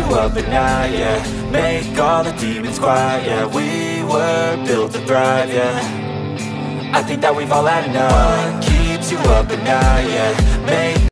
up at night, yeah. Make all the demons quiet, yeah. We were built to thrive, yeah. I think that we've all had enough. What keeps you up at night, yeah. Make